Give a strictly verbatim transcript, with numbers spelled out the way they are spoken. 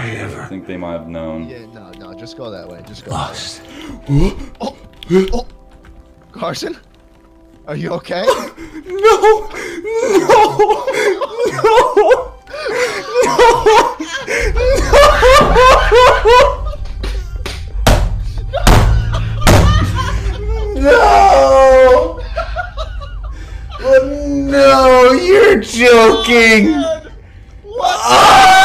I ever. I think they might have known. Yeah, no, no, just go that way. Just go. Lost. Oh, oh, Carson, are you okay? No! No! No! No! No! Oh, no! You're joking! What? Ah!